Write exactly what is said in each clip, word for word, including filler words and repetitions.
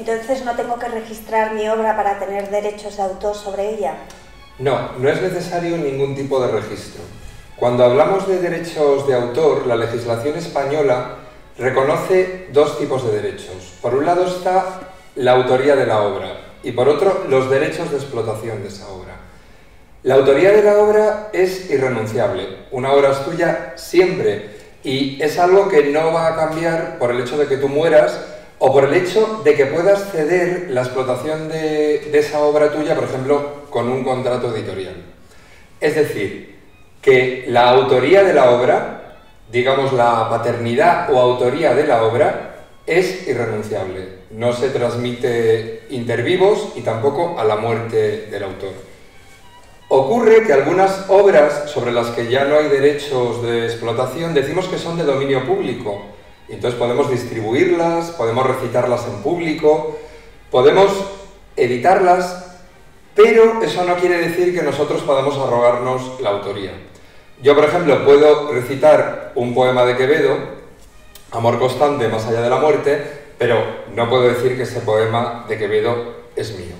Entonces no tengo que registrar mi obra para tener derechos de autor sobre ella. No, no es necesario ningún tipo de registro. Cuando hablamos de derechos de autor, la legislación española reconoce dos tipos de derechos. Por un lado está la autoría de la obra y por otro los derechos de explotación de esa obra. La autoría de la obra es irrenunciable. Una obra es tuya siempre y es algo que no va a cambiar por el hecho de que tú mueras o por el hecho de que puedas ceder la explotación de, de esa obra tuya, por ejemplo, con un contrato editorial. Es decir, que la autoría de la obra, digamos la paternidad o autoría de la obra, es irrenunciable. No se transmite inter vivos y tampoco a la muerte del autor. Ocurre que algunas obras sobre las que ya no hay derechos de explotación decimos que son de dominio público. Entonces podemos distribuirlas, podemos recitarlas en público, podemos editarlas, pero eso no quiere decir que nosotros podamos arrogarnos la autoría. Yo, por ejemplo, puedo recitar un poema de Quevedo, Amor constante más allá de la muerte, pero no puedo decir que ese poema de Quevedo es mío.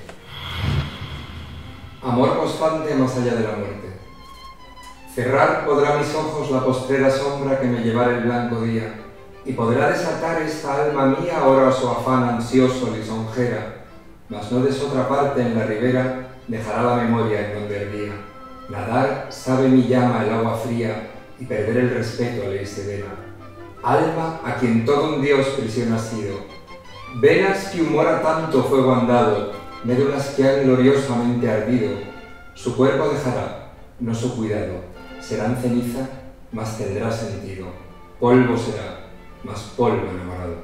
Amor constante más allá de la muerte. Cerrar podrá mis ojos la postrera sombra que me llevara el blanco día, y podrá desatar esta alma mía ahora su afán ansioso lisonjera, mas no des otra parte en la ribera, dejará la memoria en donde ardía. Nadar sabe mi llama el agua fría, y perder el respeto a ley severa. Alma a quien todo un dios prisión ha sido, venas que humora tanto fuego han dado, médulas que han gloriosamente ardido, su cuerpo dejará, no su cuidado, serán ceniza, mas tendrá sentido, polvo será, más polvo enamorado.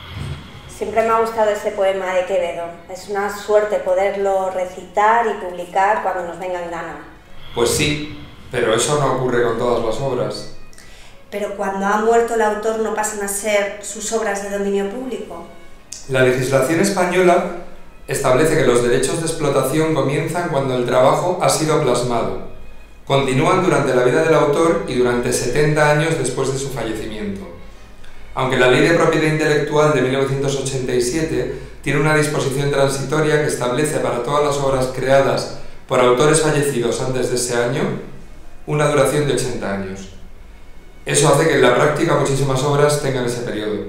Siempre me ha gustado ese poema de Quevedo. Es una suerte poderlo recitar y publicar cuando nos venga en gana. Pues sí, pero eso no ocurre con todas las obras. Pero cuando ha muerto el autor no pasan a ser sus obras de dominio público. La legislación española establece que los derechos de explotación comienzan cuando el trabajo ha sido plasmado. Continúan durante la vida del autor y durante setenta años después de su fallecimiento. Aunque la Ley de Propiedad Intelectual de mil novecientos ochenta y siete tiene una disposición transitoria que establece para todas las obras creadas por autores fallecidos antes de ese año una duración de ochenta años. Eso hace que en la práctica muchísimas obras tengan ese periodo.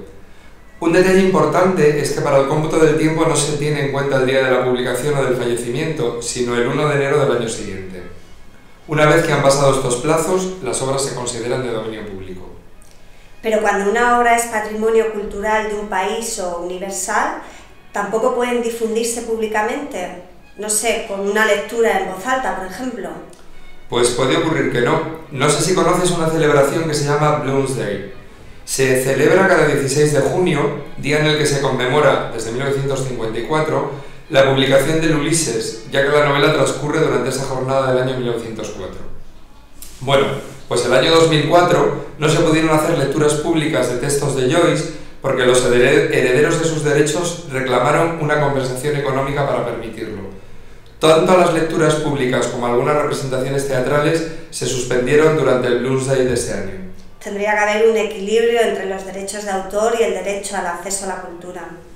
Un detalle importante es que para el cómputo del tiempo no se tiene en cuenta el día de la publicación o del fallecimiento, sino el uno de enero del año siguiente. Una vez que han pasado estos plazos, las obras se consideran de dominio público. Pero cuando una obra es patrimonio cultural de un país o universal, ¿tampoco pueden difundirse públicamente? No sé, con una lectura en voz alta, por ejemplo. Pues puede ocurrir que no. No sé si conoces una celebración que se llama Bloomsday. Se celebra cada dieciséis de junio, día en el que se conmemora, desde mil novecientos cincuenta y cuatro, la publicación del Ulises, ya que la novela transcurre durante esa jornada del año mil novecientos cuatro. Bueno, pues el año dos mil cuatro no se pudieron hacer lecturas públicas de textos de Joyce porque los herederos de sus derechos reclamaron una compensación económica para permitirlo. Tanto las lecturas públicas como algunas representaciones teatrales se suspendieron durante el Bloomsday de ese año. Tendría que haber un equilibrio entre los derechos de autor y el derecho al acceso a la cultura.